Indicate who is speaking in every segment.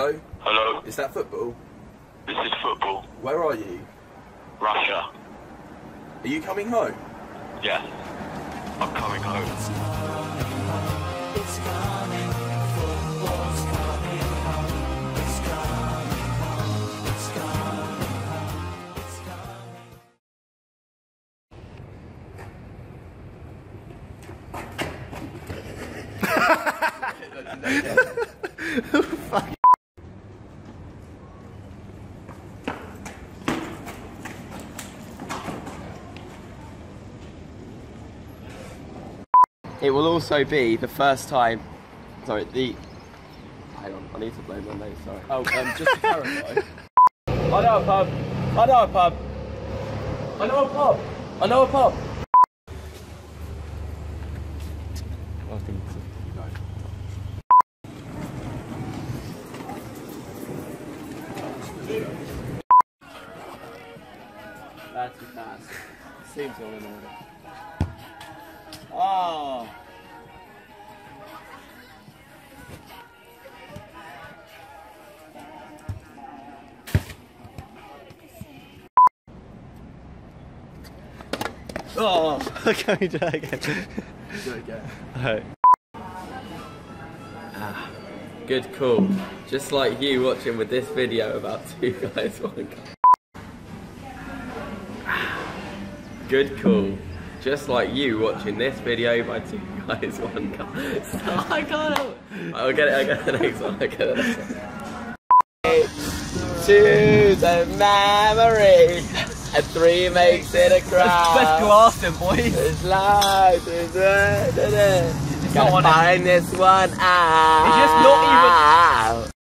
Speaker 1: Hello?
Speaker 2: Hello?
Speaker 1: Is that football?
Speaker 2: This is football.
Speaker 1: Where are you?
Speaker 2: Russia.
Speaker 1: Are you coming home?
Speaker 2: Yes. I'm coming home.
Speaker 3: It's coming, football's coming home. It's coming home. It's coming home. It's coming.
Speaker 1: Fuck.
Speaker 4: It will also be the first time. Sorry, hang on, I need to blow my nose. Sorry.
Speaker 1: Oh, just to clarify.
Speaker 4: I know a pub. I know a pub. I know a pub. I know a pub. I think so. That's too fast. Seems all in order. Oh. Oh, can we do that again?
Speaker 1: Do it again.
Speaker 4: Alright. Good call. Just like you watching with this video about two guys, one guy. Good call. Just like you watching this video by two guys, one guy. Stop, I can't help it. I'll get the next one. I'll get the next one. To the memory, and 3 makes it a crowd.
Speaker 5: Let's go Austin, boys.
Speaker 4: It's life, gotta find this one out.
Speaker 5: It's just not even.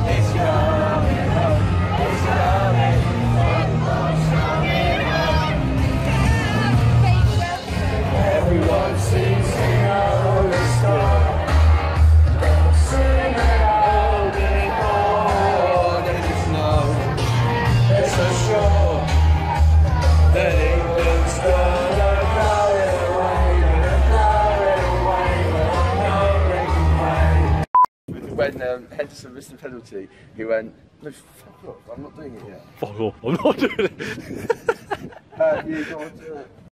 Speaker 3: Everyone sings, sing out the star. Sing out before the snow. It's so sure that England's gonna blow it away, gonna blow it away, no breaking away.
Speaker 1: When Henderson missed the penalty, he went, no, fuck off, I'm not doing it yet.
Speaker 5: Fuck off, I'm not doing it.
Speaker 1: You go on to it.